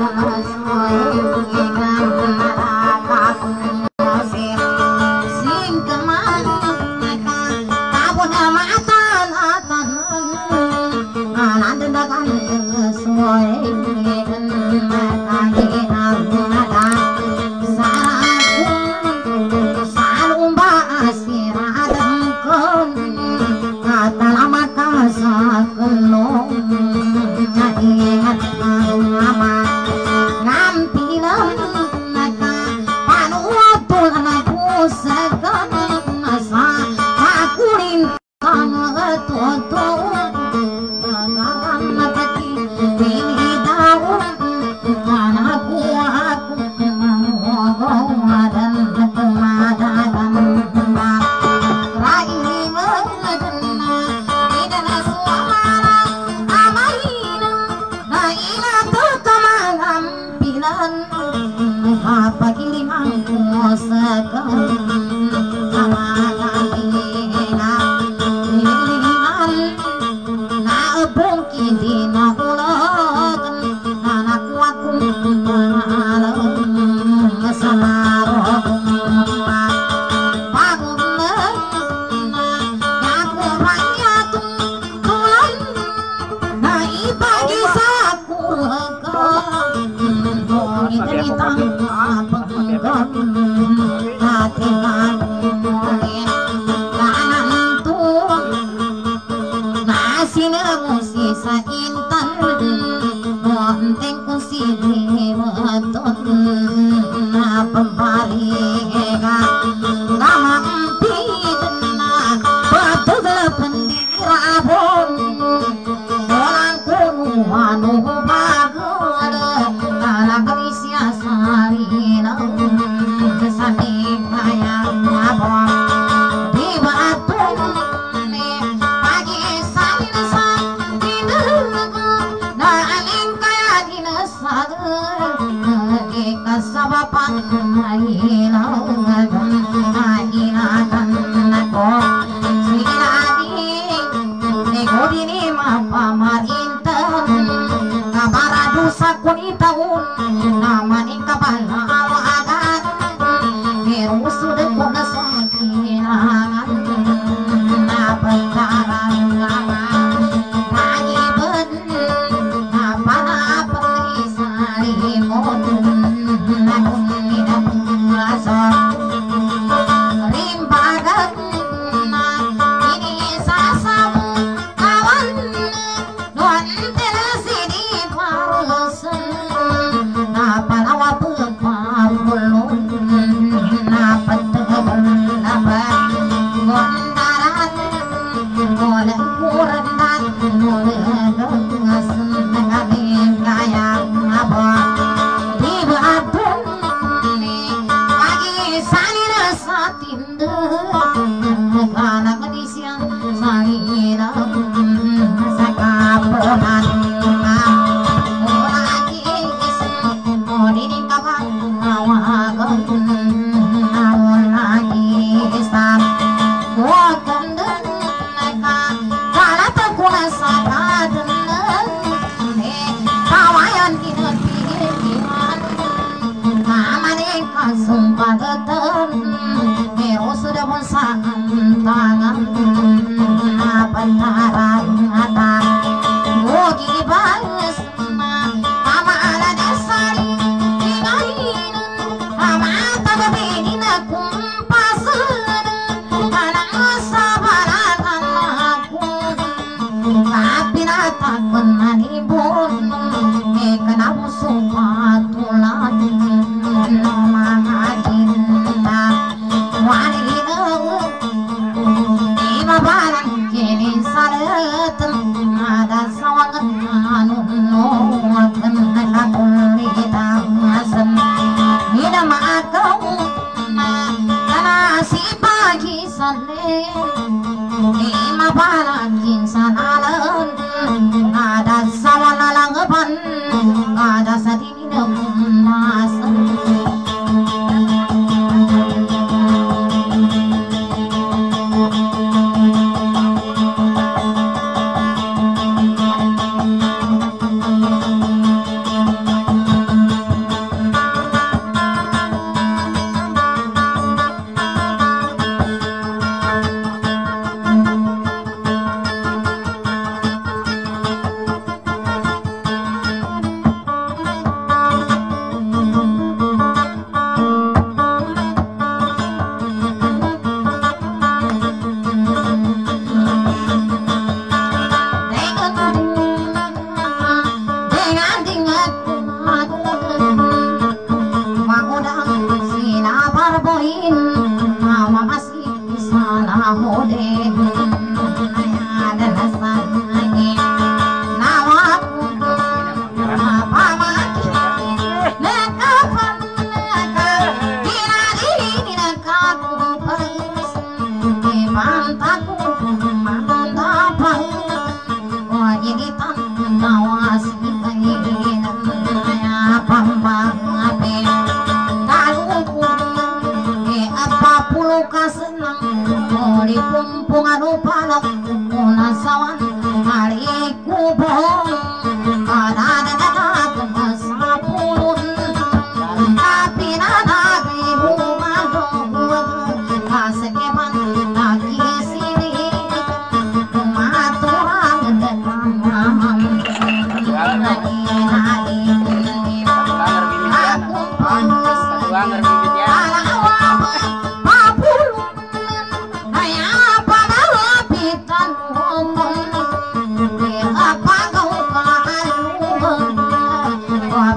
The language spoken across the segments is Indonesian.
Di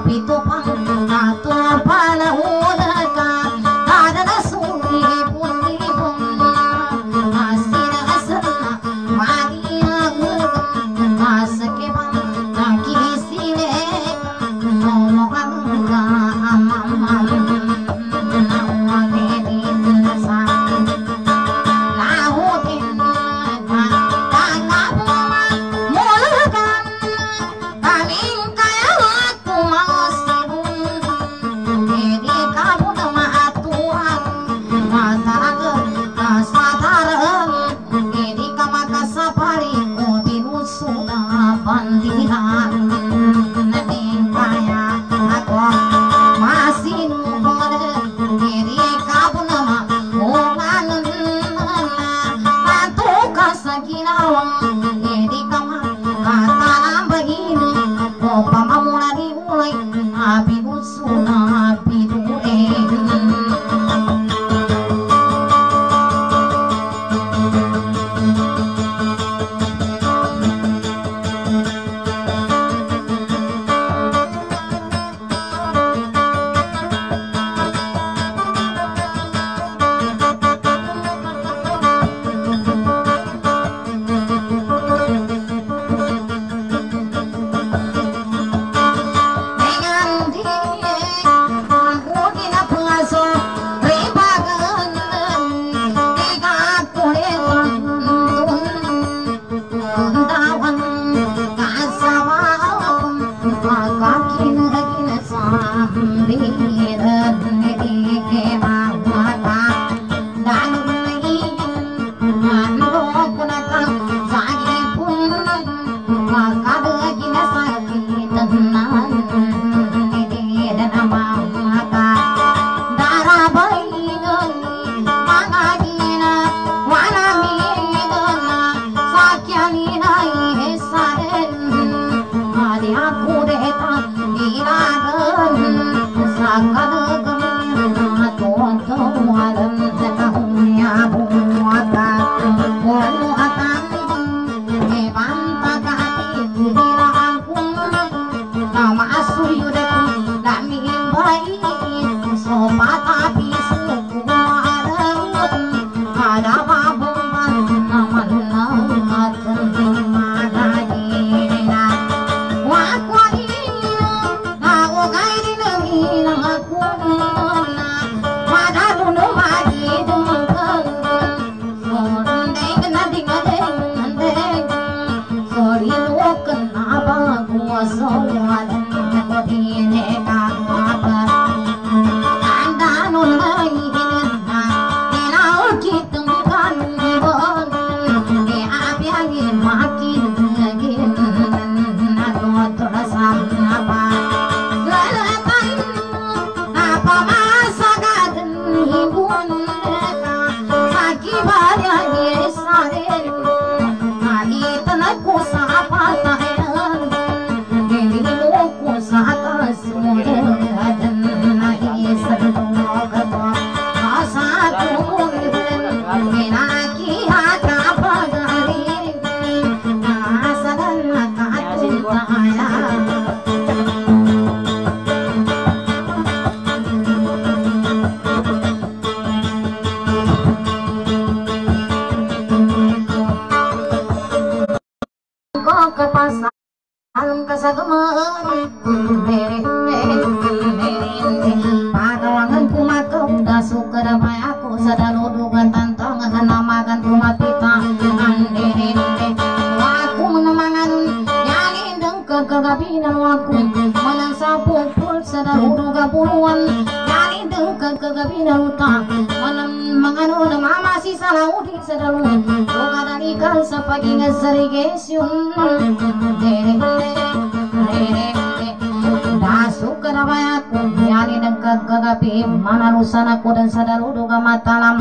Manarusanaku dan sadaludu gamatalam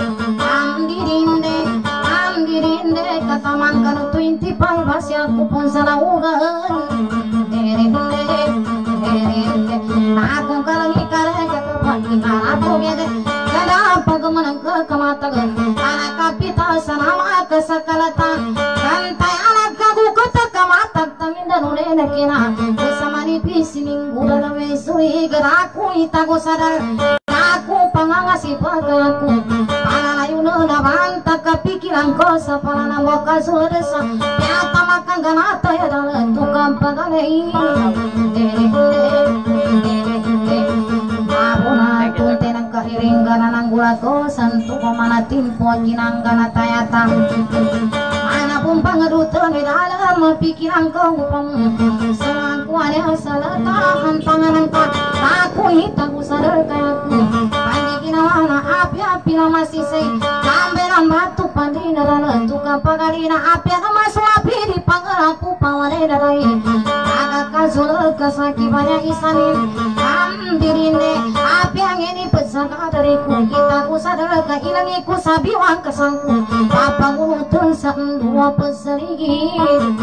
Amdirinde kataman kanu 25 basyaku pun salaugan aku kalangi kalega kepagi aku biade kada pagamanang kekamatagan anak kapita sanama kesakalata kantai anak kagu kota kamatag tamindan ulena kina bersama nipi sining gula we sui geraku itago sadar aku pangangasi pagaku palalayu na banta kepikiran ko sa palana boka suresa ya tamakan ganata ya dalam tukang pagalei abuna tunte nang kairinggana nang gula ko santu mana timpo ginanggana tayata manapun pangedutan di dalam pikiran ko selaku ada salah tahan tangan ka aku hitaku sadar kayaku pandi ginawana api-api nama sisay kamberan batu pandi narana tukang pagarina api nama suapi di pangaraku paware darai agak kazul kasaki banyak isanin dirinde api yang ini pesaka dariku hitaku sadar kailangiku sabiwang kesangku apa ngutun dua peseligi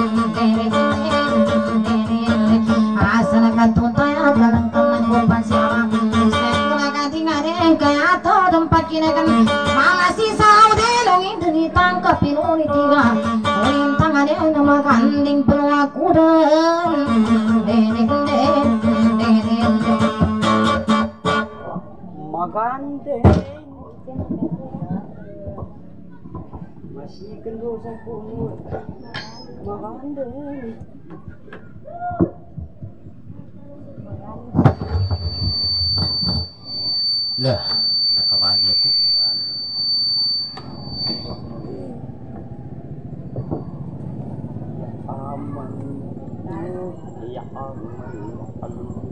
asana katutaya kadang kangen korban siapa sekolah ganti ngareng kayak atau tempat kinakan mama si saude longi dari tangkap piloni tiga lintang ada nama kanding peluaku dan magande masih kendor sempurna magande lah nakabahagia ko aman ya aman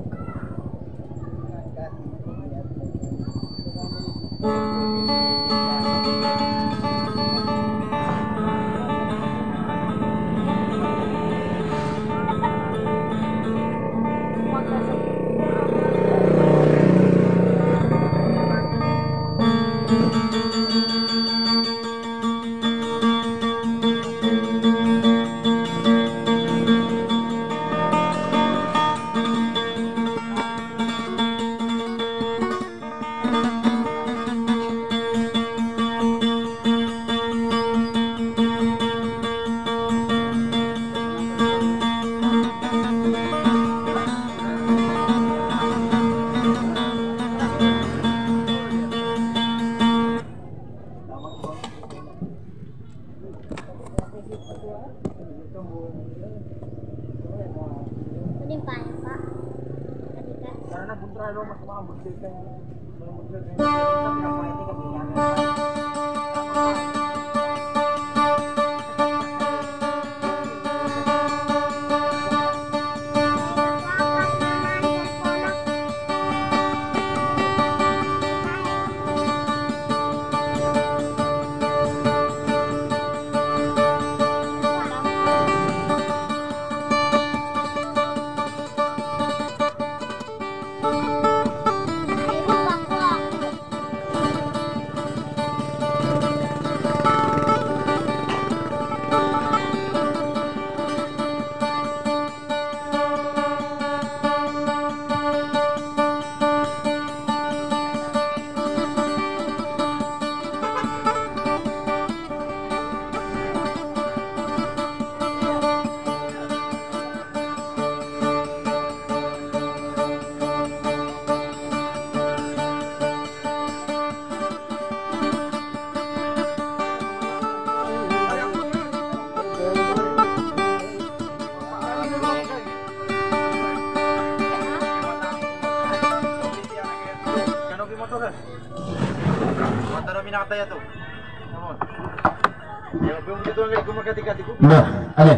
Loh, ale.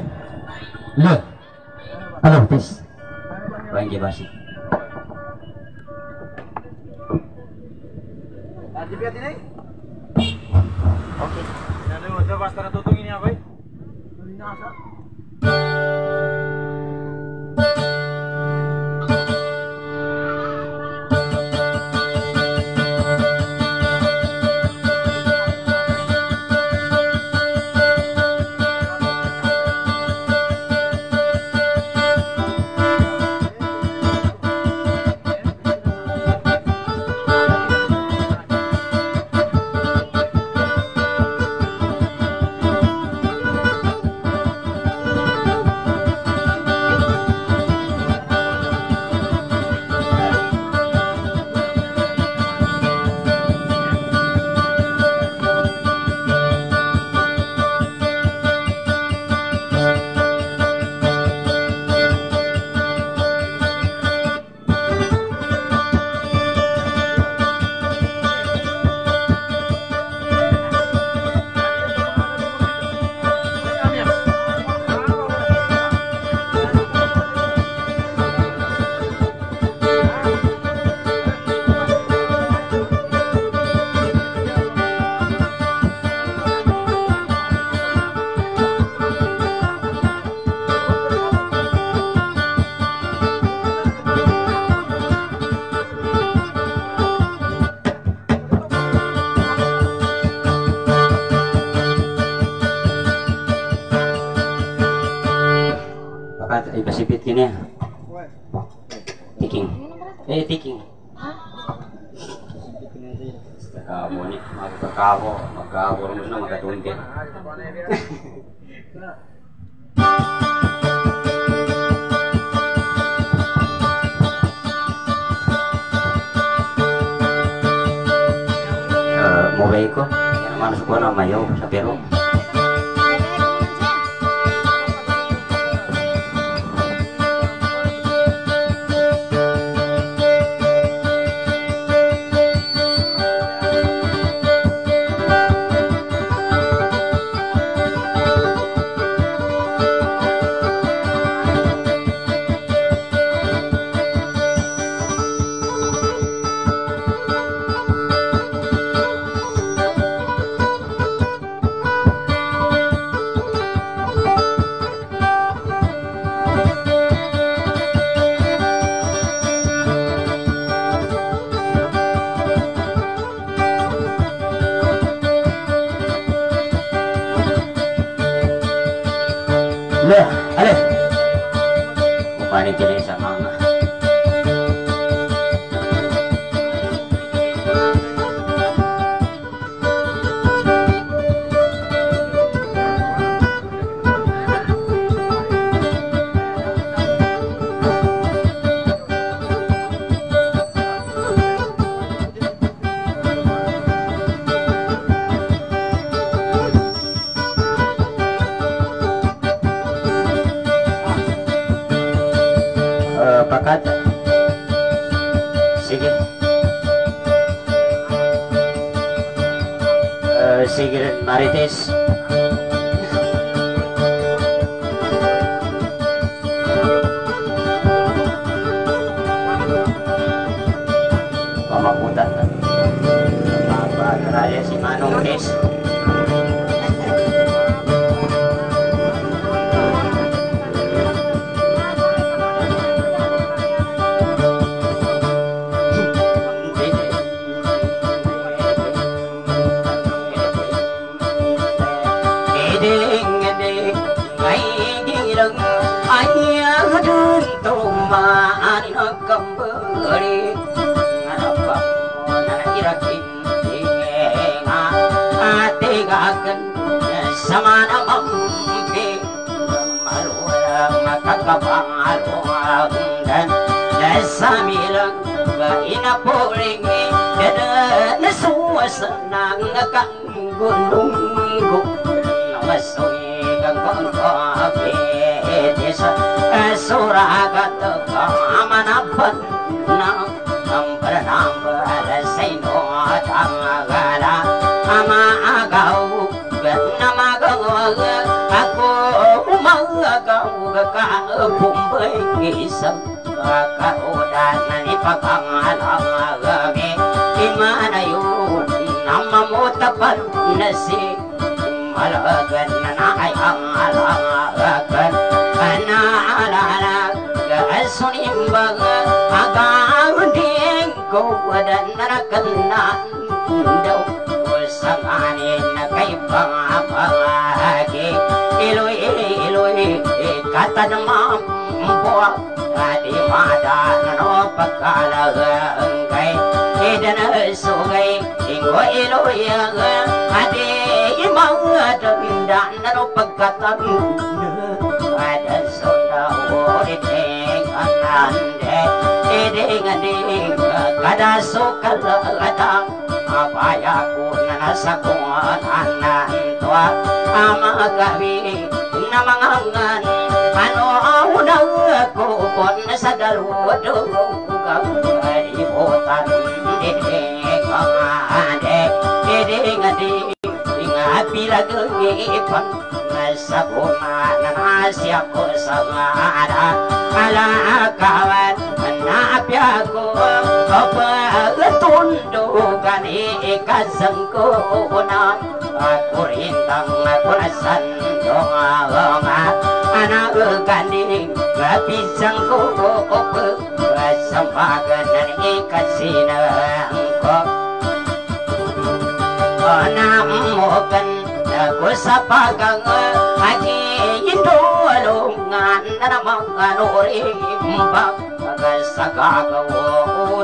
Loh. Halo, tis. Rangi basi. Tadi biar ini. Oke. Nanti udah pastor tutung ini apa? Ini nasa. Pasipit kini ya. Tiking. Tiking. Kamu nih, magkakawo rin na magkatuwing. Mobile ko, yan naman sa kuha na mayaw sa pero. Ale, upanitin sa mga pakat. Sige. Sige, Marites. Pamakutan na. Mapakaraya si Manong Tes. Sama namampi malulang makakapangaluang dan samilang inapulingi dan suasanang kang gununggo namasoy kang pangkapitis suragat kamanapan ng ambaranambal sa ino tangagala amaagaw namagawag ako umagaw kapumbay isang karudan na ipapangalangagami imanayo namamutapan na si malagan na nakayangalagan anaalala kasunimbang agawanding ko wadan narakan daw sanganin na kay pangapangagi iloy kata namang buwak di madan no pagkalagang kay idanasugay ingo iloy adi mga dandan no pagkatang ada sondaw iting anande iding kada sukalatang apaya ko na nasa kuwanan tua amagawi na mga ngan ano unang ko sa dalawado ibutan didig mga ade didig pilagipan nasa kumanan ko sa ngada alakawan napya ko pagtundukan ikasangko na kurintang kurasan donga anak ganing pisang ko sampagan ikasinang ko namokan ko sa pagang agi indolong ngan na manganuri mbak sagagawo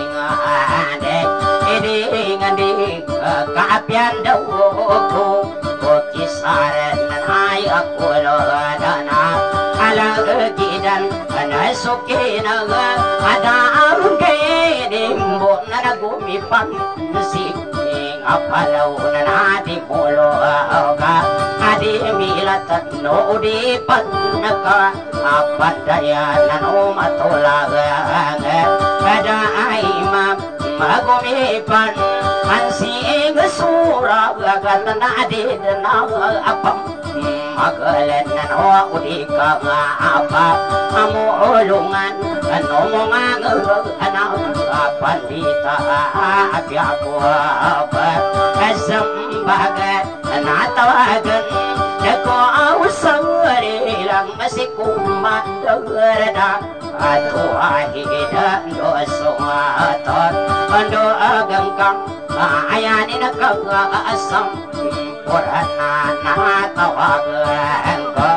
didingan di kapian dawo kisaran ay ako lodana alang gidan anasukin ada arung dimbo na nagumipan sing apalaw na nadi mulo ka adi milatan no di panaka apadaya nano matulagang ada ay magumipan ansing surag agad na di na apam magalan na no udi ka nga apa amuulungan ano mo anak pandita abi ako apa kasambagan natawagan nako awsang lang masikumandagrada ato ahidan doso atot ando agang kang ayanin kang asam purana natawagan ko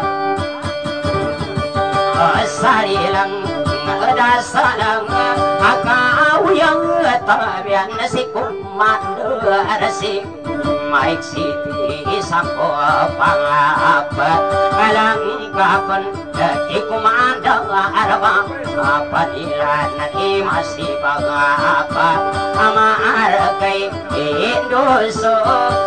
sarilang dasalang akawiyang tabian si kumandar si Mike City isang ko pangapa alang kapan di kumandang arabang apadilan na imasi pangapa amaar kay Indoso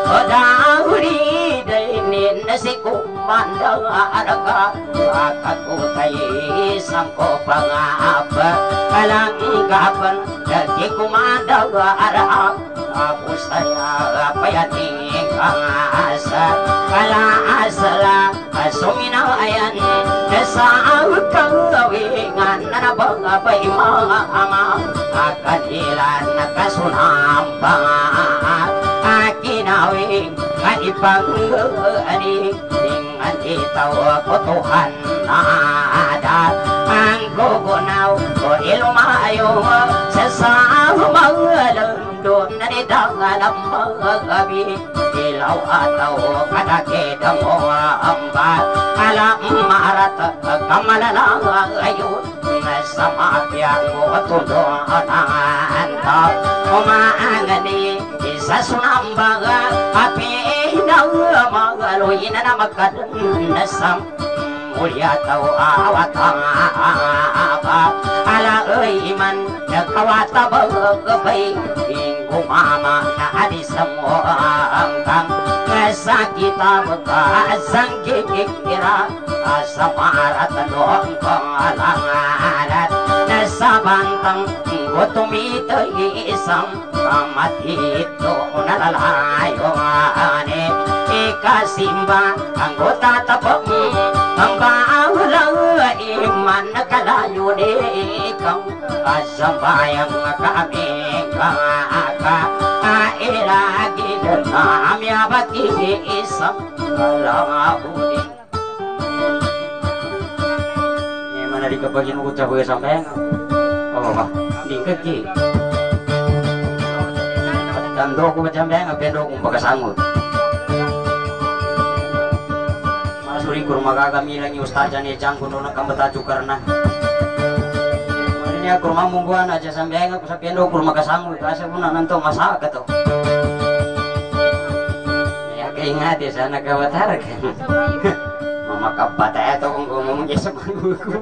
odahuri dainin si kumandang araga akakutay isang ko pangapa alang kapan di kumandang arabang aku saya payating kang asa kala asala asumina ayan sa kang gawingan na bagabay mga ama akadilan nakasunambang akinawing kaipang-ani dengan itaw ko Tuhan ada ang gugunaw o ilumayo sa mga lundon na nidangan ang mga gabi ilaw ataw kadakidang mga ambat alam marat kamalalang ayon sa mapiyang mo tulungan ang tao umaangani isa sunambaga api ng mga luyin na magkadunasam mulia tau awatang apa ala iman nakawata bagabay ingumama na adi semua angkang kesakita bekasang kikira asamarat doang pengalangarat nasabantang gotumito isang kamati itu nalalayo ane ikasimba anggota tapang ang baulang iman nakalayo di ikaw kasambayang kami kaka ailagi kami abaki isang kalahuni mana di kebagian ucap gue sampai oh bah di kaki dan doku macam yang apa doku pakai sangut masuri kurma kami lagi ustazah nih cangkun dona kamu tajuk karena ini aku rumah mungguan aja sampai aku sampai doku kurma sangut kasih pun nanti masak atau ya keingat di sana kawatar kan mama kapat atau ngomong aja sama buku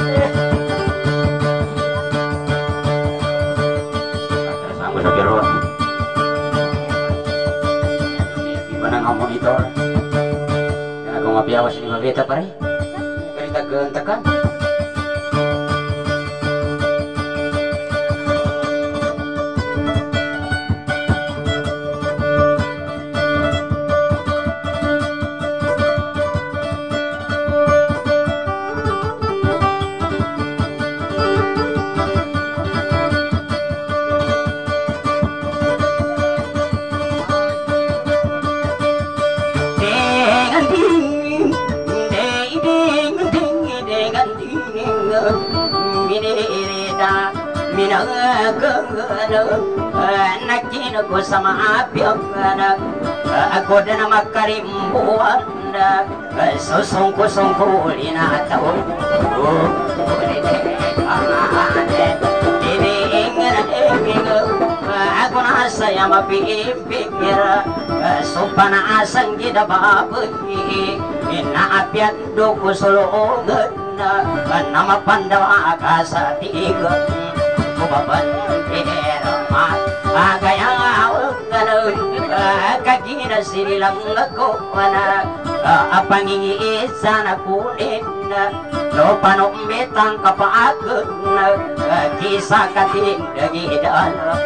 sanggup sampai ruang gimana ngomong itu kan aku ngapi awas ini ngabeta pare kerita gentakan nakin ko sama apyang aku dan makarimbuan susungku lina tahu aku nasa yang mapipikir supana asang kita babuti ina apian duku sulugan nama pandawa akasa tiga kubaban irama agayang kagina sirilang ako apa ngingi sana kunin no panumbitang kapaagun kisah kating dagi dalam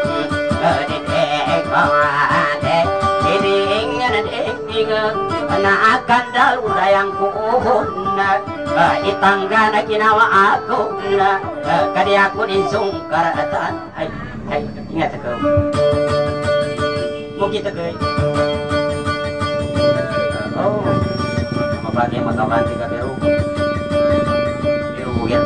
na akan daluda yang kuhun itangga na ginawa ako kadi ako ninsong karatan ay ingat ako mo kita kay oh mabagay makabanti ka pero yan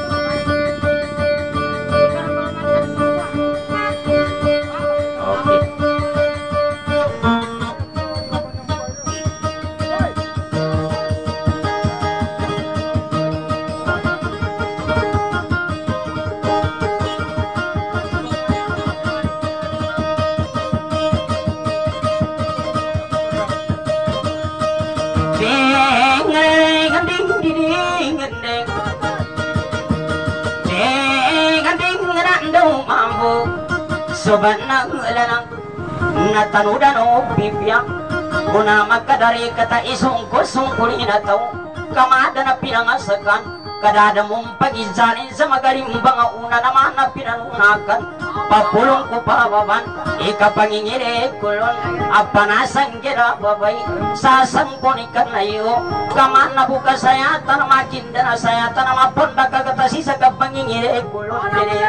sobat nang lanang natanudan o bibya guna magkadari kata isong kusong kulina tao kamada na pinangasakan kadada mong pag-izanin sa magarimbang una naman na pinanunakan papulong ko pababan ikapangingiri kulon apanasang gira babay sasangkonikan na iyo kaman na bukas sayatan makinda na sayatan na mapunta kagatasi sa kapangingiri kulon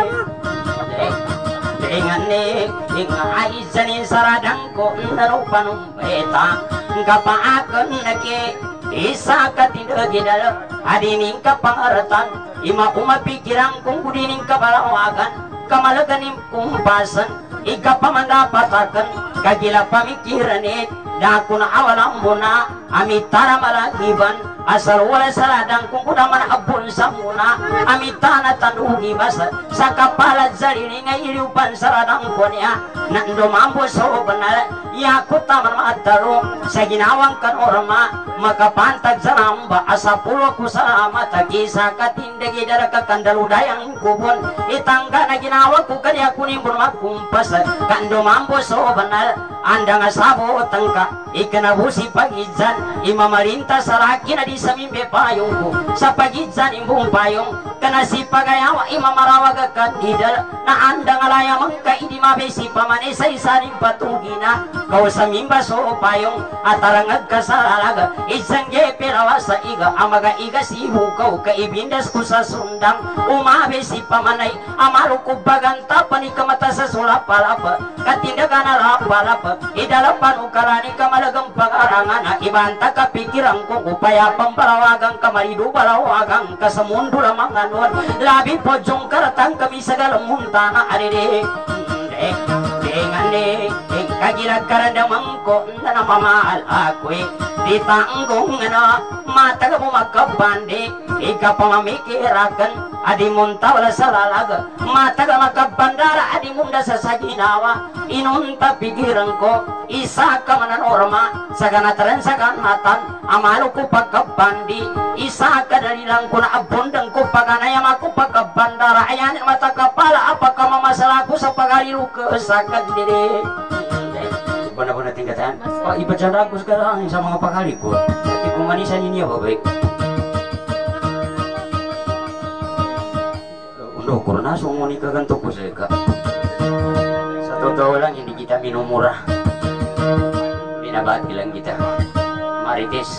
ingani ingai sani saradang ko ndaro panumbeta kapaaken nake isa katidak gidal adining kapangaratan ima pikiran kung kudining kabalawagan kamalaganim kumpasan ika pamandapataken kagila pamikiranit dakuna awalang muna amitara malagiban asal wala saladang kung kudaman abun sa muna amitana tandugi basa sa kapalat sarili nga iliupan saladang ko niya nando mambo so banal yakot taman matalo sa ginawang kanorma makapantag sa ramba asa pulo ko sa matagi sa katindagi dara kakandaludayang kubon itangga na ginawa ko kanya kunimbon magkumpas kando mambo so banal anda nga sabo tangka ikanabusi pagizan imamarinta sa raki na di sa mimbe payong ko sa pagizan imbong payong kana si pagayawa imamarawag kandidal na anda nga layamang ka hindi mabesi pamanisay sa rin patugina kau sa mimba so payong atarangag ka sa alaga isang perawa sa iga amaga iga si hukaw kaibindas ko sa sundang umabesi pamanay amalo ko baganta panikamata sa sulapalapa katindagan na lapalapa idalapan ukarani kamalagang pag-arangan ibanta kapikiran ko upaya pambalawagang kamarido balawagang kasamundo lamang anuan labi po jong karatang kami sa galamuntana arire ngane kagilag karadamang ko na namamahal ako'y di tanggong na mataga mo magkabandi ikapamamikirakan adi munta wala sa lalaga mataga magkabandara adi munda sa saginawa inunta pikiran ko isa ka mananorma sa ganataran sa ganatan amalo ko pagkabandi isa ka dalilang ko na abundang ko paganayam ako pagkabandara ayan matakapala apaka mamasala ko sa pagalilu ko sa kadiri benar-benar tingkatan pak ibadah canda aku sekarang sa mga pakali ko ikumanisan niya ba baik undo kurna sumuni kaganto ko sa ka sa totoo lang hindi kita minumura binabati lang kita marites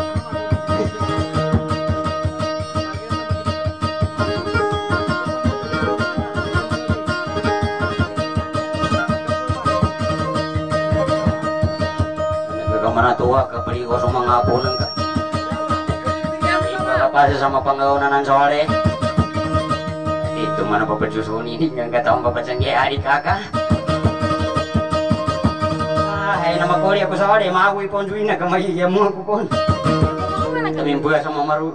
mana tua kepeligo sa mga apunan ka ipakapasa sama pangaunanan sore itu mana papajusun ini yang kata om papacan kaya hari kakak Hai nama kau dia aku salah deh mau ikon juina kemai ya mau aku kon. Kami buat sama maru.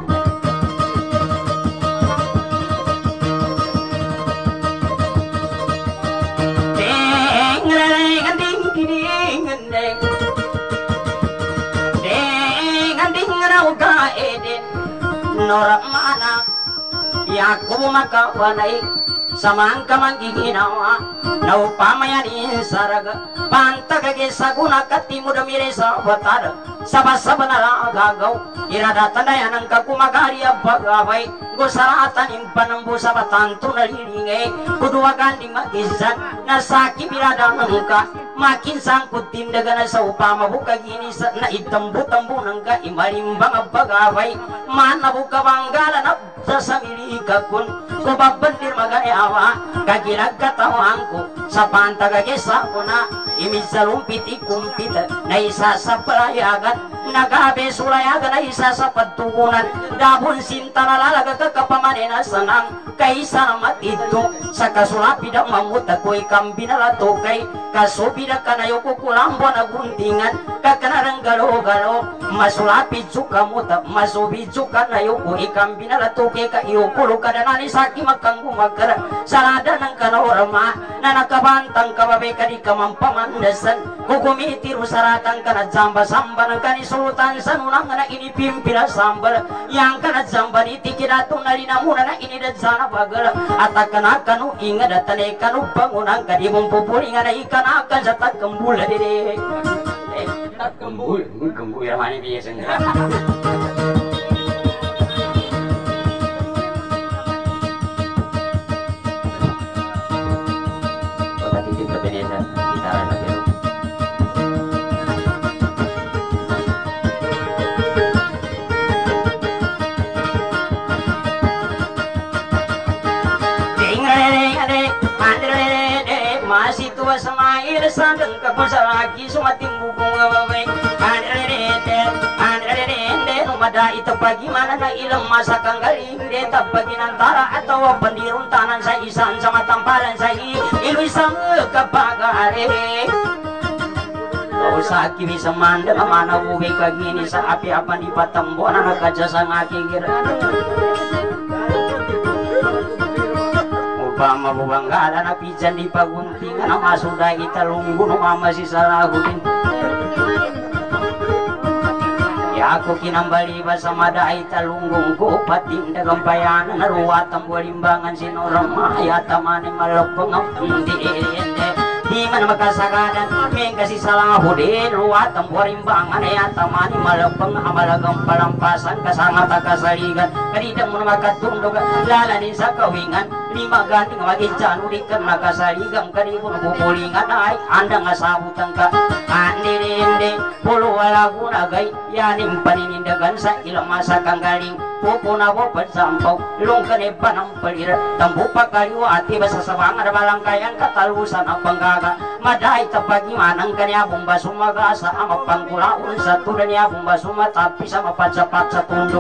Norak mana ya aku maka wanai samangka manggiginawa nau pamayan saraga pantaga gesaguna katimu damire sabatar sabasabana gagau irada tandayanang kakumagari abagawai gosaratan impanambu sabatan tunalilinge kudua ganding magizan nasaki birada nangka makin sangkut tindaga sa upama buka gini na itambu-tambu nangka imalimbang abagawai mana buka banggala na sasamili kakun kubabandir magayawa kagilag katawangku sa pantagagesa ko na imisalumpiti kumpita na isa sa palayagan nagabe sulayagan na isa sa pagtugunan dabon sinta nalalaga kakapamanin na sanang kaisa namat ito sa kasulapi na mamuta ko ikambi na latokay kasubi na kanayo kukulambo na guntingan kakanarang galo-galo masulapi tsuka muta masubi tsuka na yo ko ikambi na latokay ka iyo kulo kadanani saki magkanggu magkara salada ng kanorama na nakabantang kababe ka di kamampamandasan kukumiti rusaratang ka na zamba-samba ng kanisulutan sa nunang na inipimpila sambal yang ka na zamba ni tikinatong nalinamuna na inidadzana bagala at akanakanu inga datane kanu bangunang ka di mong pupulingan na ikanakan sa tagkambula dede tagkambul ya mani biasa masih tua sama air sadang kapusalaki sumating bukong gawaway andre numada ito pagi mana na ilang masakang galing deta pagi nantara atau pandirun tanan sa isan sama tampalan sa iluisang kapagare kau sakit bisa mandang mana buhay kagini sa api-apan di patambo na nakadya sa aking gira upama bubanggala na pijan di paguntingan ang masuda italunggo no mama si salahutin ya ako kinambali ba sa mada italunggong ko patindagang bayanan na ruwatang buwalimbangan sinorama ayatamani malapang ang hindi di mana makasagadan meng kasi salahudin ruwatang buwalimbangan ayatamani malapang amalagang palampasan kasangata kasaligan kanidang mo na makatundog lalanin sa kawingan lima ganting magijan ulit ka nakasaligang karibon bubulingan ay anda nga sabutan ka andirinde puluh walagu nagay yaning paninindagan sa ilang masa kang galing pupuna po pagsampaw ilong kanepa ng palira tambu pagkaliwati basa sa mga balangkayan katalusan ang panggaga maday tapagimanang kanyabong basumagasa ang mapangkulaon sa tulan niya bumba sumatapi sa mapatsapat sa tundo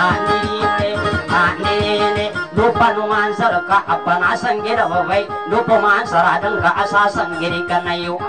andirinde lupa numan sa laka apa nasang gira babay lupa man saradang kaasasan giri kanayo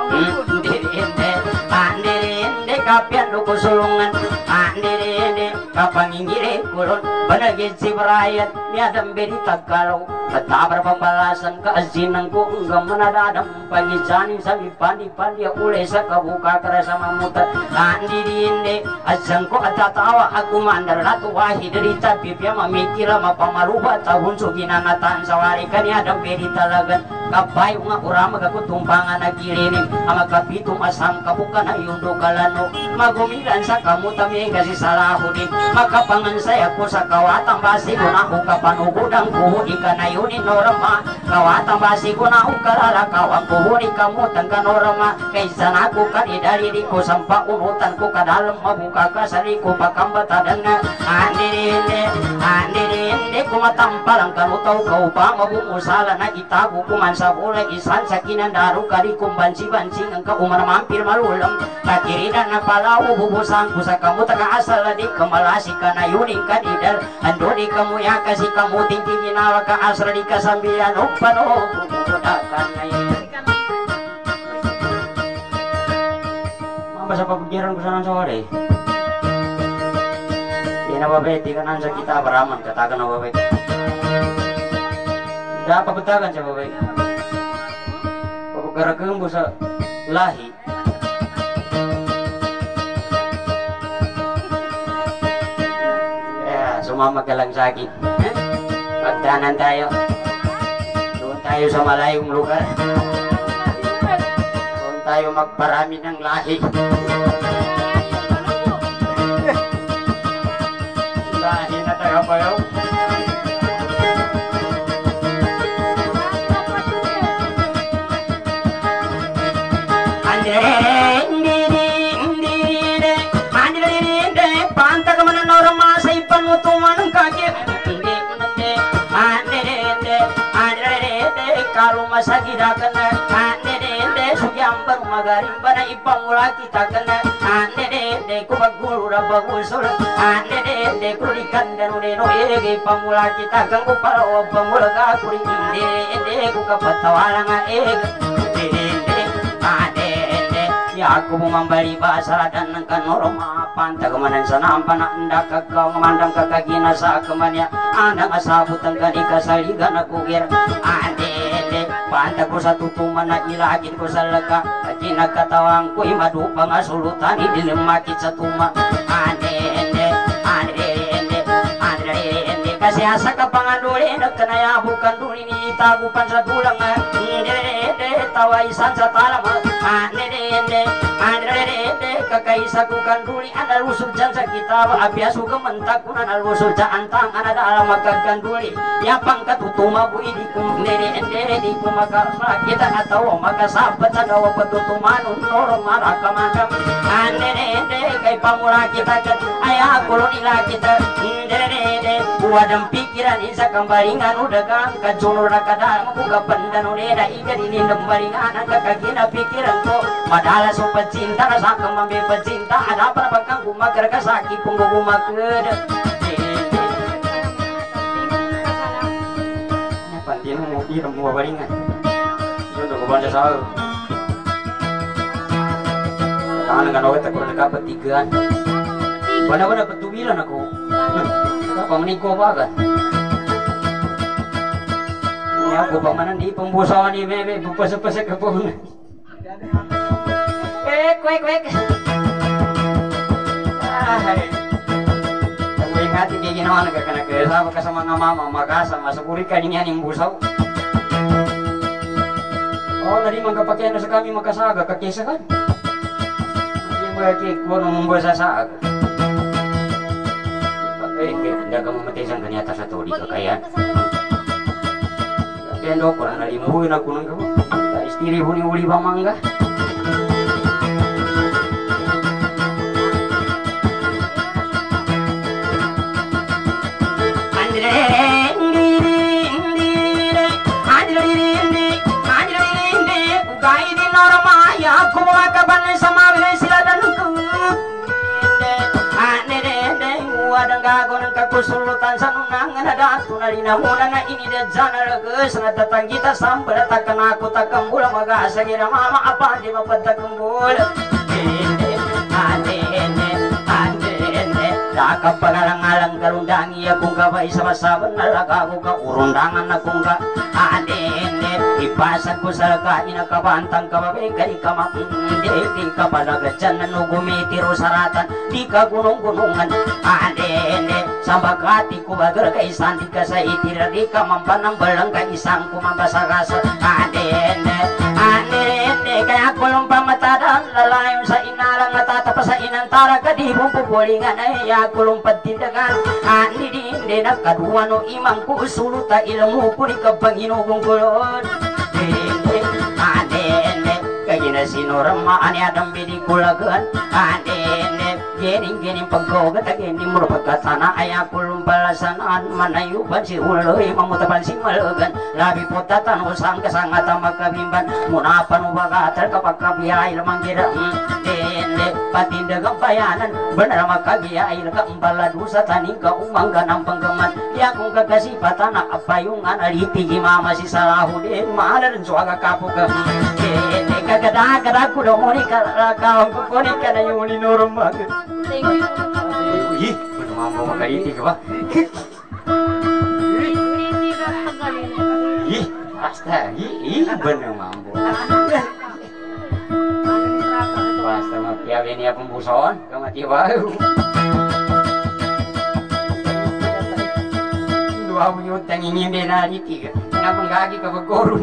andirinde kapian do kusulungan andirinde kapangingire kulon panagid si Brian niadam beri tagalaw katabar pambalasan kaasinang ko hanggang manadadang pagisanin sa mipandi-pandi ule sa kabuka kara sa mamuta andirinde asang ko atatawa ako mandar natuwahi dari tapipya mamikira mapamaluba tahun suginanatan sawari kanya adam beri talaga kabayo nga urama kakutumpangan na kirinim ama kapitum asang kabuka na yundo kalano magumilan sa kamutami kasi salahudin makapangan saya ko sa kawatang basi ko na kapanugudang kuhudi ka na yunin norama kawatang basi ko na kalalakawang kuhudi kamutan ka norama kaysa na ko kanidaliri ko sampa unutan ko kadalam mabuka ka sari ko pakambatadan na andirinde kumatampalang kanutaw ka upang mabungusala na itago kuman sa bulay isan sa kinandaro kari kumbansi-bansing ang kauman mampir malulang kakiridan na palaw bubusan ko sa kamuta ka asal di kamalasi ka na yuning kanidal ando di kamuya kasi kamuting tinginawa ka asra di kasambilan o pano bubutakan ngayon Paran kusanan sore. Ina babeti kanan sa kita beraman katakan babet. Dapat betakan sa babet. Pagkarakan mo sa lahi. Ya, sumama ka lang sa akin. Magdanan tayo. Doon tayo sa malayong lugar. Doon tayo magparami ng lahi. Lahi na tayo pa yun. Kalau masa kita kena ane sugyambar magaring bana ipamula kita kena ane ku bagulu rabagusul ane ku dikandan no ege pamula kita ganggu para pamula ka kuri ane ku kapatawalang ege ya aku mambari bahasa dan nangkan norma pantag manan sanampan anda kakau memandang kakagina sa kemanya anda asabutan kani kasaligan aku gir ande pantag ko sa tutuman na ilagin ko sa laga kajina katawang ko imadu pangasulutan dilemakit sa tuma ande kasi asa ka panganduli nagkanaya bukan duli ni tagupan sa tulang tawaisan sa talam kakaisa ku kanduli ana lusul jan sa kitab abiasu kementak kuna ana lusul ja antang ana dalam magaganduli ya pangkat utuma bu idi kum nere di kumakarna kita atau maka sabat sa dawa petutuman noro maraka makam nere kay pamura kita ket aya kulon ila kita nere buadam pikiran isa kambaringan udagang kajunur nakadang buka pandan nera ida ini nembaringan kakagina pikiran ko madala so pecinta rasa kemambe pecinta ada apa bakang gumaker kasaki punggu gumaker pantin mau irem mau baringan sudah kubanda sahur tangan dengan awet aku udah dapat tigaan benar-benar betubilan aku apa meniko bagan ini aku pamanan di pembusawan ini bebe bupasa-pasa ke pohon kwek aku ingati kayak ginawa nagkakanak sama kasama nga mama makasa masukuri ka niya ning busaw nari magkapakyan na sa kami makasaga kakesa kan hindi mo kaya kuha nung mumbasa saag hindi ka mamatisan kanyata sa tuli kakayan kaya ko na nalimbuhin ako ng gawa istiri huni uli ba mangga kusulutan sanunangan ada tunarina muna na ini dia jana reges na datang kita sambil takkan aku takkan bola maga sagira mama apa dia mapada kembul aka pangalang-alang kalundangi akong kabay sa masaban nalaga ako ka urundangan akong ka ipasag ko sa lagain na kabantang kababay kari ka makindi di ka palagadyan na nugumitiro saratan di ka gunong-gunungan sambagati ko bagar ka isan di ka sa itira di ka mampanang balang ka isang kumabasa-gasa kaya kulong pamatadan lalayon sa inalang natatapa sa inantara ka di mong pupulingan ay kulong patindagan hindi nagkaduwa no imang ko usuluta ilmu ko di kapanginugong kulon kagina sinurama ani adam bini kulagan gening pagkogat ageni merupakan tanah ayah kulum balasanaan manayuban si uloy mamutapan si malagan labi potatan usang kesangata magkabimban munapan ubaga kapag kabiyay lamang gira patinda gampayanan bener maka biail kembala dusa taning ka umang ganang penggeman ya kung kagasipan na apayungan aliti gimama si Salahuddin mana dan suaga kapu ke kagada kuda moni kalakaw ko koni kana yung ni normal ih bener mambo makaliti ka ba ih asta ih bener mambo basta mapiawi niya pembuson kamati baru dua minut yang ingin denari tiga kenapa gagi ke begorun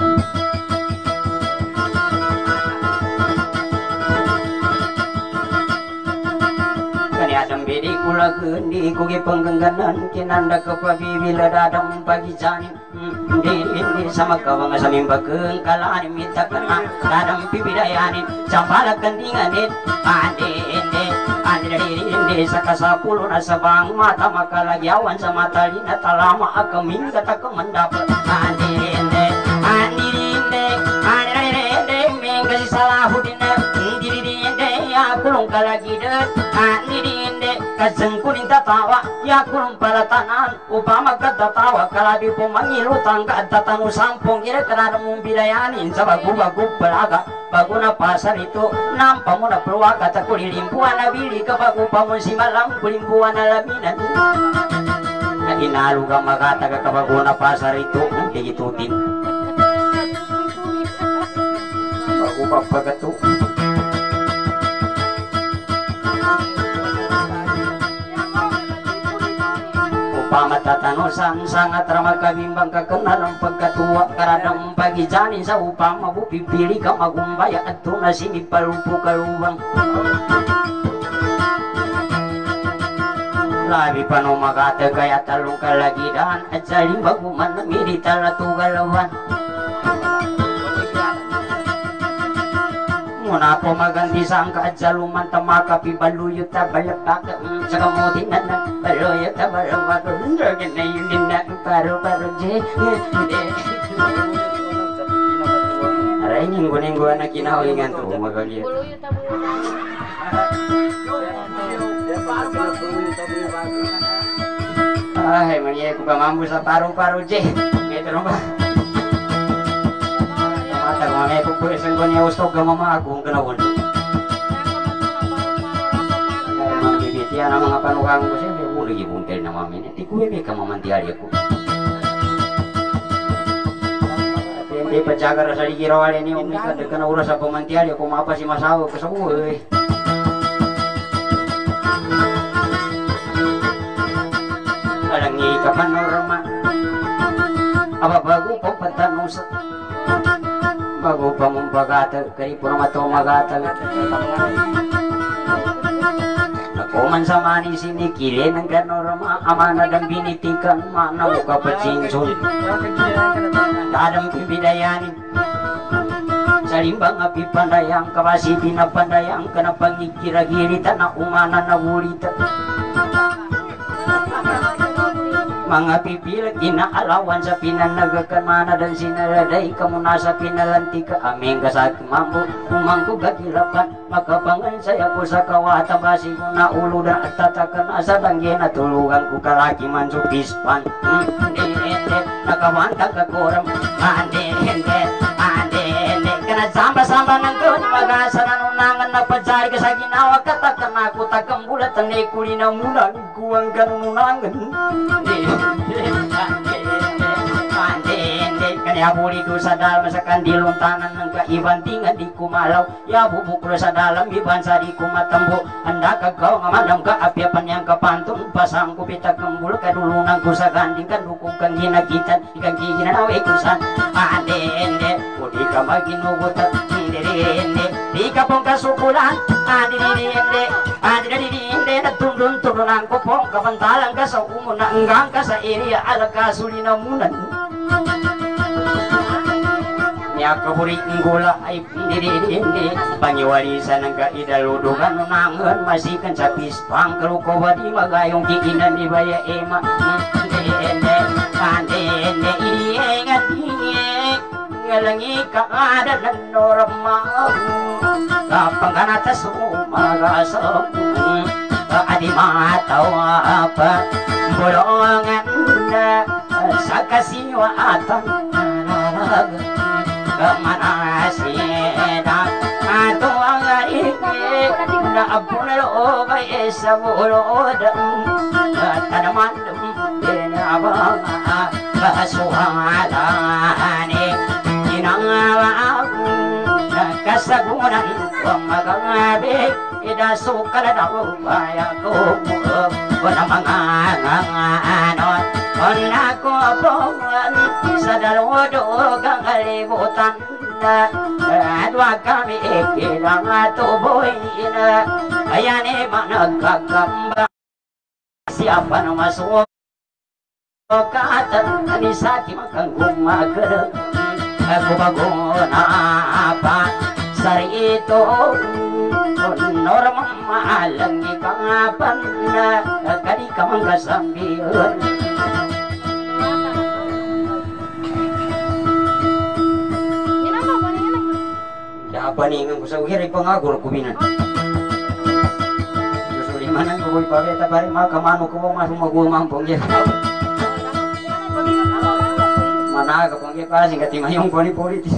Adam bedi kula kendi kugi penggengganan kinanda kepabibila dadam pagi jani di sama kawang samimba kengkalan minta kena dadam pibidayani campala kendinganin ande sakasa puluh nasabang mata makalagi awan sama talina talama akamin kata kemendapat ande mengkasih Salahuddin ya kulung kalagi det dinde kajeng kuning tatawa ya kulung palatanan upama katatawa kalabi pemangilu tangga tatanu sampung kira karena membidayanin sabagu-bagu pelaga baguna pasar itu nampamuna peluang kata kulilimpuan nabili kebagu pamun si malam kulimpuan alaminan inalu gama kata ke baguna pasar itu nanti gitutin bagu papagatu pamatatanusan sangat ramah kabimbang kekenalan pagkatua karadang pagi jani sa upama bu pipili ka magumbaya at tunasini palupo kalubang labi panomagata kaya talong kalagidan at saling baguman na milita na tugalawan muna po maganti sangka at saluman tamaka pibaluyot na balabaka sa kamutin na baluyot na balabaka dragin na yun din na paro-paro je aray ninggo-ninggo na kinahulingan to magalit ay maniya ko ba mambo sa paro-paro je ito na ba mata ko may pagpulisan ko niya ustok ka mamagong ganawon mga bibitiya na mga panukang ko siya may ulo gibuntel na mamin hindi ko may kamamantiyari ako at hindi pa tsaga sa ligirawali niyo umikad ka na ura sa pamantiyari ako mapa si masawa ko sa buhay alang ka panorama aba bago po patanusa bago pa mong bagata kari pura mato magata ako man sa mani sinikili ng ganorama amana dang binitikan mana buka pacinsun dadang pibidayanin salimbang api pandayang kabasi pinapandayang kana pangikira-girita na umana na wulita mga pipilat inaalawan sa pinanagakan mana dan sinaraday kamu nasa pinalanti ka aming kasaki mambo umangko gagilapan makapangan saya ko sa kawata basi ko na ulo dan at tatakan asa dangge na tulugan ko kalaki man supispan nakawantag ka koram ande kana samba-samba ng kun mag-asa na nunangan na padsari ka sa ginawa katakan ako tagambulat ang naikuli na muna kuwang ganunangan kanya buli do sa dalam sa kandilong tanan ng kaibantingan di kumalaw ya bubuklo sa dalam iban sa di kumatambo anda kagaw nga madam ka apyapan yang kapantun pasang kupita kambul kadulunan ko sa ganding kan dukong kang ginagitan ikang giginanaw ikusan ande udi ka maginugutan di ka pong kasukulan ande natundun-tundunan ko pong kapantalang ka sa umuna hanggang ka sa area alakasulinamunan niya kaburik ng gula ay hindi pangiwalisan ng kaidaludugan nunangan masikan sa pispang kalukoba di magayong kikinan ni Baya Ema ande iniengat ngalangi kaadanan normal kapanganata sumagasam adi matawa apa bolongan sa kasiwatan kemanasina ato ang arike na abunalo bay sa bulodang tanaman binabang kasuhalani inangawang kasagunan pamagangabik idasukal daw baya ko wala mga nganon onako pongan sa dalawado kalibutan adwa kami ikilang tuboy na ayane managkakamba siapa na masuk katan ni sa timakang gumagad ako bagona apa sarito normal maalang ikangapan na kadi ka mangkasambihan apa nih ngang kusau hiri pengagur kubinan justru di mana gue pabeta bari maka manu ko masuk magu mampung ya mana ka pangge pa sing kati mayong poli politis